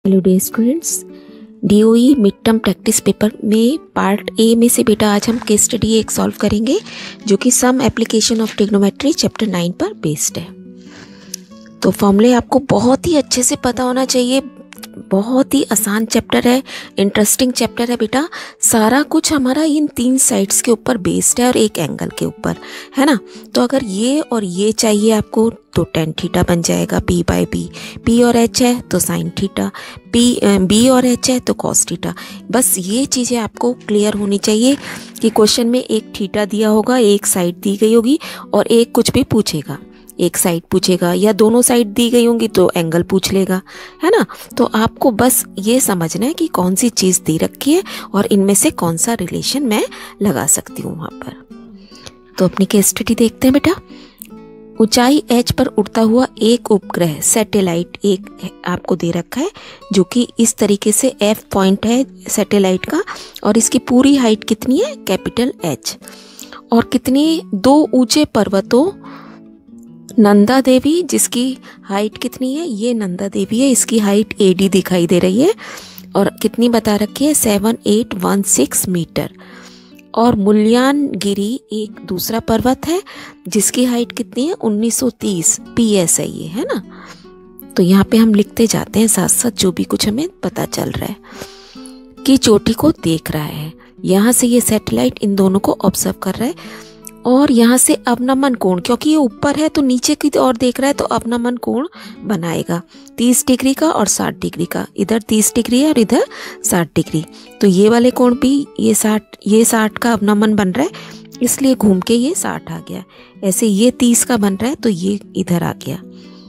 Hello dear students, DOE mid term practice paper में part A में से बेटा आज हम केस स्टडी एक सॉल्व करेंगे जो कि some application of trigonometry chapter 9 पर बेस्ड है। तो फॉर्मूले आपको बहुत ही अच्छे से पता होना चाहिए। बहुत ही आसान चैप्टर है, इंटरेस्टिंग चैप्टर है बेटा। सारा कुछ हमारा इन 3 साइड्स के ऊपर बेस्ड है और एक एंगल के ऊपर, है ना। तो अगर ये और ये चाहिए आपको तो tan थीटा बन जाएगा p बाई बी। p और h है तो sin थीटा, b और h है तो cos थीटा। बस ये चीज़ें आपको क्लियर होनी चाहिए कि क्वेश्चन में एक थीटा दिया होगा, एक साइड दी गई होगी और एक कुछ भी पूछेगा, एक साइड पूछेगा या दोनों साइड दी गई होंगी तो एंगल पूछ लेगा, है ना। तो आपको बस ये समझना है कि कौन सी चीज़ दी रखी है और इनमें से कौन सा रिलेशन मैं लगा सकती हूँ वहाँ पर। तो अपनी केस स्टडी देखते हैं बेटा। ऊंचाई h पर उड़ता हुआ एक उपग्रह सैटेलाइट एक आपको दे रखा है जो कि इस तरीके से F पॉइंट है सैटेलाइट का और इसकी पूरी हाइट कितनी है, कैपिटल H। और कितनी, 2 ऊंचे पर्वतों नंदा देवी जिसकी हाइट कितनी है, ये नंदा देवी है, इसकी हाइट AD दिखाई दे रही है और कितनी बता रखी है, 7816 मीटर। और मुल्यानगिरी एक दूसरा पर्वत है जिसकी हाइट कितनी है, 1930 PS है ये, है ना। तो यहाँ पे हम लिखते जाते हैं साथ साथ जो भी कुछ हमें पता चल रहा है कि चोटी को देख रहा है। यहाँ से ये सैटेलाइट इन दोनों को ऑब्जर्व कर रहा है और यहाँ से अवनमन कोण, क्योंकि ये ऊपर है तो नीचे की ओर देख रहा है तो अवनमन कोण बनाएगा 30 डिग्री का और 60 डिग्री का। इधर 30 डिग्री है और इधर 60 डिग्री, तो ये वाले कोण भी ये 60 का अवनमन बन रहा है, इसलिए घूम के ये 60 आ गया। ऐसे ये 30 का बन रहा है तो ये इधर आ गया।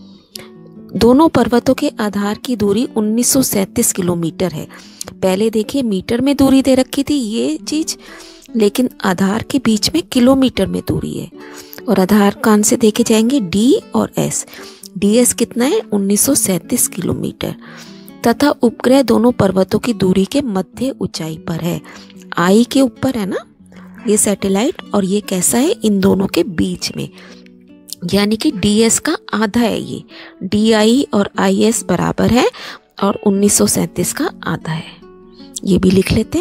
दोनों पर्वतों के आधार की दूरी 1937 किलोमीटर है। पहले देखिए मीटर में दूरी दे रखी थी ये चीज, लेकिन आधार के बीच में किलोमीटर में दूरी है। और आधार कौन से देखे जाएंगे, D और S। DS कितना है, 1937 किलोमीटर। तथा उपग्रह दोनों पर्वतों की दूरी के मध्य ऊंचाई पर है। I के ऊपर है ना ये सैटेलाइट और ये कैसा है, इन दोनों के बीच में, यानी कि DS का आधा है ये। DI और IS बराबर है और 1937 का आधा है। ये भी लिख लेते हैं,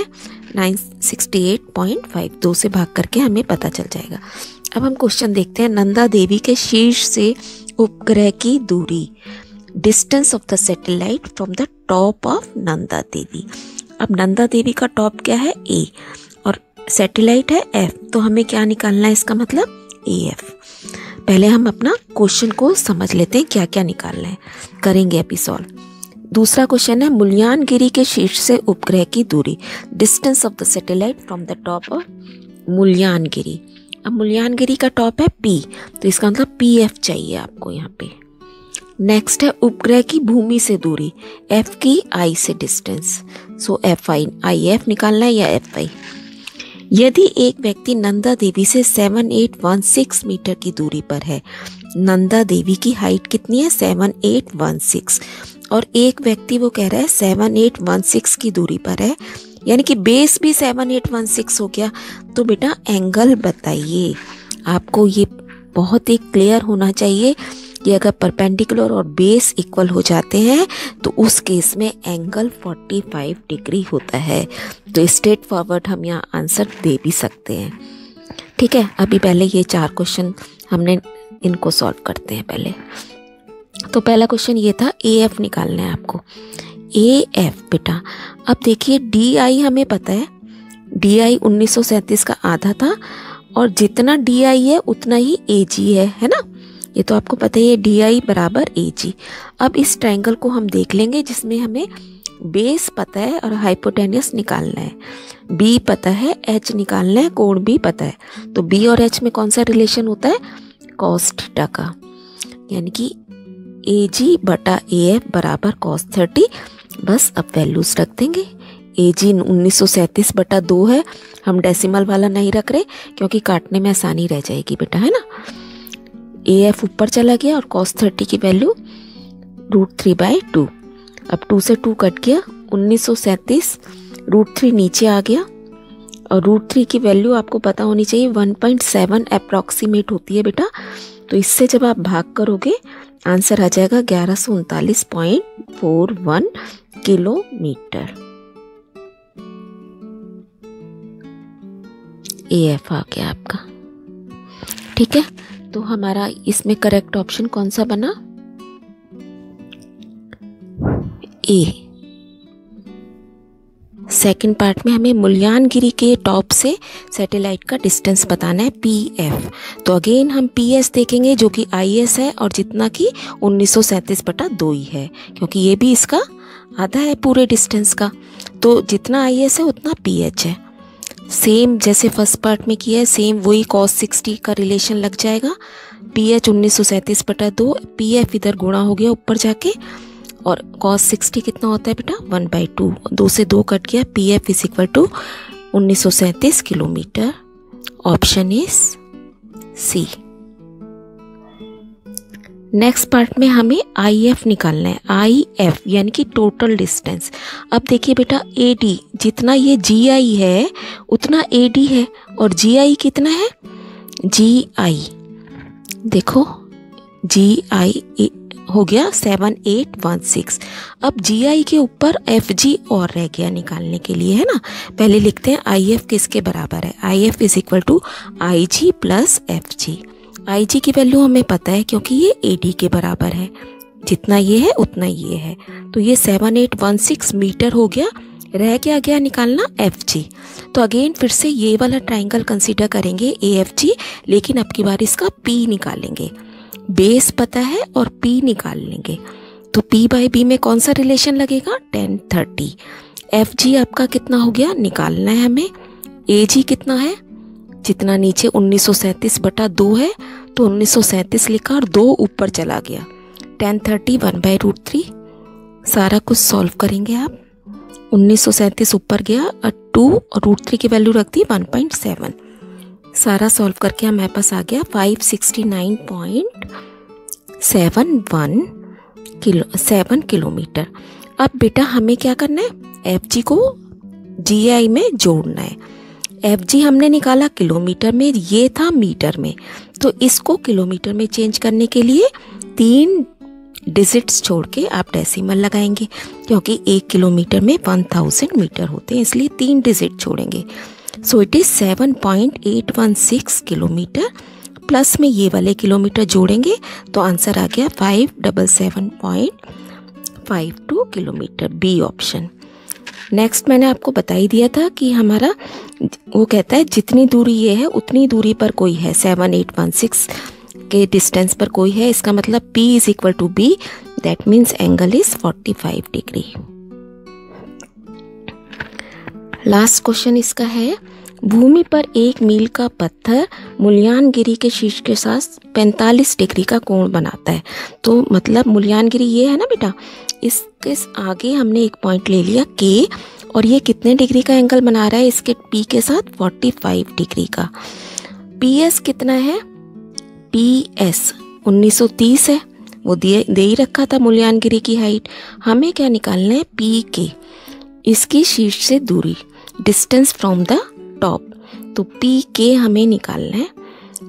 968.5 2 से भाग करके हमें पता चल जाएगा। अब हम क्वेश्चन देखते हैं। नंदा देवी के शीर्ष से उपग्रह की दूरी, distance of the satellite from the top of Nanda Devi. अब नंदा देवी का टॉप क्या है, A, और सैटेलाइट है F, तो हमें क्या निकालना है, इसका मतलब AF। पहले हम अपना क्वेश्चन को समझ लेते हैं क्या क्या निकालना है, करेंगे अभी सॉल्व। दूसरा क्वेश्चन है, मुल्यानगिरी के शीर्ष से उपग्रह की दूरी, distance of the satellite from the top of Mullayanagiri. अब मुल्यानगिरी का टॉप है P, तो इसका मतलब PF चाहिए आपको यहाँ पे। नेक्स्ट है उपग्रह की भूमि से दूरी, F की I से डिस्टेंस, सो FI, IF निकालना है या FI। यदि एक व्यक्ति नंदा देवी से 7816 मीटर की दूरी पर है, नंदा देवी की हाइट कितनी है, 7816, और एक व्यक्ति वो कह रहा है 7816 की दूरी पर है, यानी कि बेस भी 7816 हो गया, तो बेटा एंगल बताइए। आपको ये बहुत ही क्लियर होना चाहिए कि अगर परपेंडिकुलर और बेस इक्वल हो जाते हैं तो उस केस में एंगल 45 डिग्री होता है। तो स्ट्रेट फॉरवर्ड हम यहाँ आंसर दे भी सकते हैं, ठीक है। अभी पहले ये 4 क्वेश्चन हमने इनको सॉल्व करते हैं पहले। तो पहला क्वेश्चन ये था, AF निकालना है आपको। AF बेटा, अब देखिए DI हमें पता है, DI 1937 का आधा था और जितना DI है उतना ही AG है ना। ये तो आपको पता है, DI बराबर AG। अब इस ट्रायंगल को हम देख लेंगे जिसमें हमें बेस पता है और हाइपोटेन्यूस निकालना है, B पता है, H निकालना है, कोण भी पता है। तो B और H में कौन सा रिलेशन होता है, cos थीटा का, यानी कि AG बटा AF बराबर cos 30। बस अब वैल्यूज रख देंगे। AG 1937 बटा 2 है, हम डेसिमल वाला नहीं रख रहे क्योंकि काटने में आसानी रह जाएगी बेटा, है ना। AF ऊपर चला गया और cos 30 की वैल्यू √3/2। अब 2 से 2 कट गया, 1937 √3 नीचे आ गया और √3 की वैल्यू आपको पता होनी चाहिए 1.7 अप्रॉक्सीमेट होती है बेटा। तो इससे जब आप भाग करोगे आंसर आ जाएगा 1139.41 किलोमीटर। AF आ गया आपका। ठीक है, तो हमारा इसमें करेक्ट ऑप्शन कौन सा बना? A। सेकंड पार्ट में हमें मुल्यानगिरी के टॉप से सैटेलाइट का डिस्टेंस बताना है PF। तो अगेन हम PS देखेंगे जो कि IS है और जितना कि 1937/2 ही है, क्योंकि ये भी इसका आधा है पूरे डिस्टेंस का। तो जितना IS है उतना PH है। सेम जैसे फर्स्ट पार्ट में किया है, सेम वही cos 60 का रिलेशन लग जाएगा। PH 1937/2, PF इधर गुणा हो गया ऊपर जाके, और cos 60 कितना होता है बेटा? 1/2। 2 से 2 कट गया। PF is equal to 1937 kilometre. Option is C। Next part में हमें IF निकालना है। IF यानी कि टोटल डिस्टेंस। अब देखिए बेटा, AD जितना ये GI है उतना AD है, और GI कितना है? GI देखो, GI हो गया 7816। अब GI के ऊपर FG और रह गया निकालने के लिए, है ना। पहले लिखते हैं IF किसके बराबर है? IF is equal to IG plus FG। IG की वैल्यू हमें पता है क्योंकि ये AD के बराबर है, जितना ये है उतना ये है। तो ये 7816 मीटर हो गया। रह क्या गया निकालना? FG। तो अगेन फिर से ये वाला ट्राइंगल कंसीडर करेंगे AFG, लेकिन अब की बार इसका P निकालेंगे। बेस पता है और P निकाल लेंगे। तो P/B में कौन सा रिलेशन लगेगा? 1030। FG आपका कितना हो गया निकालना है हमें। AG कितना है? जितना नीचे 1937/2 है, तो 1937 लिखा और 2 ऊपर चला गया। 1030 1/√3। सारा कुछ सॉल्व करेंगे आप। 1937 ऊपर गया और 2 और √3 की वैल्यू रख दी 1.7। सारा सॉल्व करके हमारे पास आ गया 569.7 किलोमीटर। अब बेटा हमें क्या करना है? FG को GI में जोड़ना है। FG हमने निकाला किलोमीटर में, ये था मीटर में। तो इसको किलोमीटर में चेंज करने के लिए 3 डिजिट्स छोड़ के आप डेसिमल लगाएंगे, क्योंकि 1 किलोमीटर में 1000 मीटर होते हैं, इसलिए 3 डिजिट छोड़ेंगे। So it is 7.816 kilometre. Plus में ये वाले किलोमीटर जोड़ेंगे तो आंसर आ गया 577.52 किलोमीटर। B option. नेक्स्ट मैंने आपको बता ही दिया था कि हमारा वो कहता है जितनी दूरी ये है उतनी दूरी पर कोई है, 7816 के डिस्टेंस पर कोई है। इसका मतलब P is equal to B, that means angle is 45 degree. Last question इसका है, भूमि पर 1 मील का पत्थर मुल्यानगिरी के शीर्ष के साथ 45 डिग्री का कोण बनाता है। तो मतलब मुल्यानगिरी ये है ना बेटा, इसके आगे हमने एक पॉइंट ले लिया K, और ये कितने डिग्री का एंगल बना रहा है इसके P के साथ? 45 डिग्री का। PS कितना है? PS 1930 है, वो दे ही रखा था मुल्यानगिरी की हाइट। हमें क्या निकालना है? PK, इसकी शीर्ष से दूरी, डिस्टेंस फ्रॉम द टॉप। तो PK हमें निकालना है।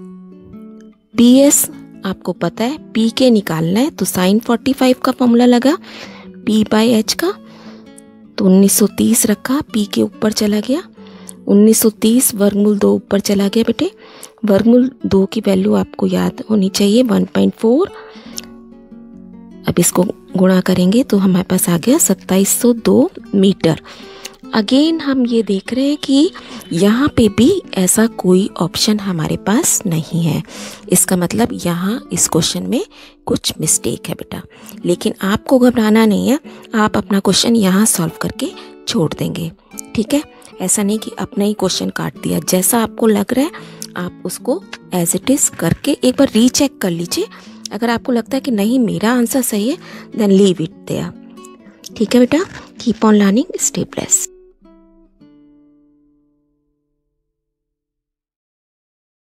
PS आपको पता है, PK निकालना है तो sin 45 का फॉर्मूला लगा P/H का। तो 1930 रखा, P के ऊपर चला गया। 1930 वर्गमूल 2 ऊपर चला गया बेटे। वर्गमूल 2 की वैल्यू आपको याद होनी चाहिए 1.4। अब इसको गुणा करेंगे तो हमारे पास आ गया 2702 मीटर। अगेन हम ये देख रहे हैं कि यहाँ पे भी ऐसा कोई ऑप्शन हमारे पास नहीं है। इसका मतलब यहाँ इस क्वेश्चन में कुछ मिस्टेक है बेटा, लेकिन आपको घबराना नहीं है। आप अपना क्वेश्चन यहाँ सॉल्व करके छोड़ देंगे, ठीक है। ऐसा नहीं कि अपना ही क्वेश्चन काट दिया। जैसा आपको लग रहा है आप उसको एज इट इज़ करके एक बार रीचेक कर लीजिए। अगर आपको लगता है कि नहीं मेरा आंसर सही है, देन लीव इट देयर, ठीक है बेटा। Keep on learning, stay blessed.